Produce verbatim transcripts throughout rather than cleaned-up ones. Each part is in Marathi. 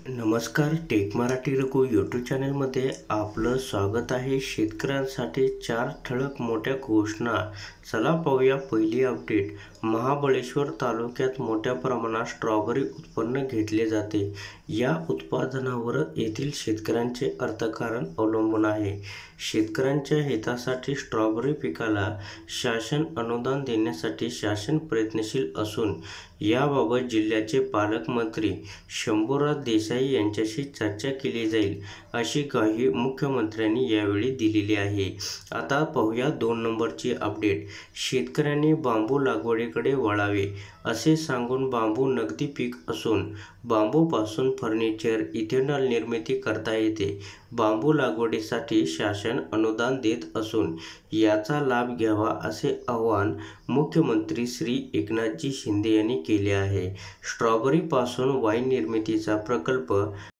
नमस्कार, टेक मराठी रघु यूट्यूब चॅनलमध्ये आपलं स्वागत आहे। शेतकऱ्यांसाठी चार ठळक मोठ्या घोषणा। चला पाहूया पहिली अपडेट। महाबळेश्वर तालुक्यात मोठ्या प्रमाणात स्ट्रॉबेरी उत्पन्न घेतले जाते। या उत्पादनावर येथील शेतकऱ्यांचे अर्थकारण अवलंबून आहे। शेतकऱ्यांच्या हितासाठी स्ट्रॉबेरी पिकाला शासन अनुदान देण्यासाठी शासन प्रयत्नशील असून याबाबत जिल्ह्याचे पालकमंत्री शंभूराज देसाई यांच्याशी चर्चा केली जाईल, अशी ग्वाही मुख्यमंत्र्यांनी यावेळी दिलेली आहे। आता पाहूया दोन नंबरची अपडेट। शेतकऱ्यांनी बांबू लागवडीकडे वळावे असे सांगून बांबू नगदी पीक असून बांबूपासून फर्निचर, इथेनॉल निर्मिती करता येते। बांबू लागवडीसाठी शासन अनुदान देत असून याचा लाभ घ्यावा असे आवाहन मुख्यमंत्री श्री एकनाथजी शिंदे यांनी केले आहे। स्ट्रॉबेरीपासून वाईन निर्मितीचा प्रकल्प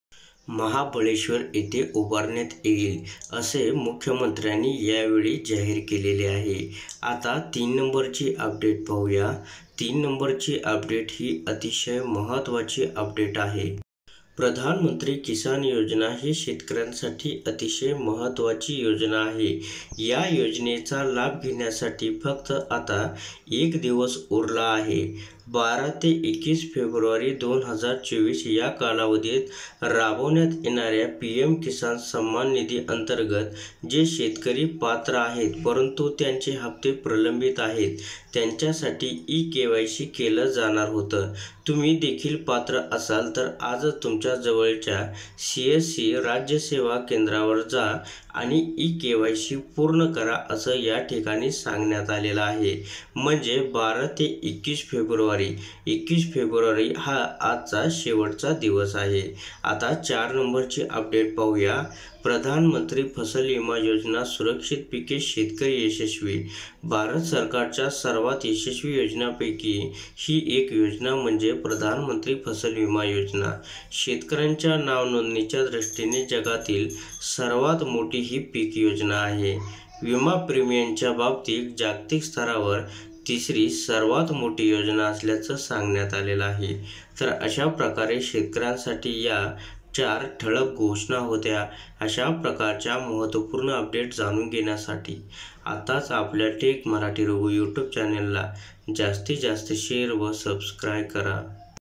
महाबळेश्वर येथे उभारण्यात येईल, असे मुख्यमंत्र्यांनी यावेळी जाहीर केलेले आहे। आता तीन नंबरची अपडेट पाहूया। तीन नंबरची अपडेट ही अतिशय महत्त्वाची अपडेट आहे। प्रधानमंत्री किसान योजना ही शेतकऱ्यांसाठी अतिशय महत्त्वाची योजना आहे। या योजनेचा लाभ घेण्यासाठी फक्त आता एक दिवस उरला आहे। बारा ते एकवीस फेब्रुवारी दोन हजार चोवीस या कालावधीत राबवण्यात येणाऱ्या पी एम किसान सन्मान निधी अंतर्गत जे शेतकरी पात्र आहेत परंतु त्यांचे हप्ते प्रलंबित आहेत, त्यांच्यासाठी ई के वाय सी केलं जाणार होतं। तुम्ही देखील पात्र असाल तर आजच तुमच्या जवळच्या सी एस सी राज्य सेवा केंद्रावर जा आणि ई के वाय सी पूर्ण करा, असं या ठिकाणी सांगण्यात आलेलं आहे। म्हणजे बारा ते एकवीस फेब्रुवारी एकवीस फेब्रुवारी हा आजचा शेवटचा दिवस आहे। आता चार नंबरची अपडेट पाहूया। प्रधानमंत्री फसल विमा योजना सुरक्षित पिके शेतकरी यशस्वी। भारत सरकारच्या सर्वात यशस्वी योजनांपैकी ही एक योजना म्हणजे प्रधानमंत्री फसल विमा योजना। शेतकऱ्यांच्या नावनोंदणीच्या दृष्टीने जगातील सर्वात मोठी ही पीक योजना आहे। विमा प्रीमियमच्या बाबतीत जागतिक स्तरावर तिसरी सर्वात मोठी योजना असल्याचं सांगण्यात आलेलं आहे। तर अशा प्रकारे शेतकऱ्यांसाठी या चार ठळक घोषणा होत्या। अशा प्रकारच्या महत्त्वपूर्ण अपडेट जाणून घेण्यासाठी आताच आपल्या टेक मराठी रघु यूट्यूब चॅनलला जास्तीत जास्त शेअर व सबस्क्राईब करा।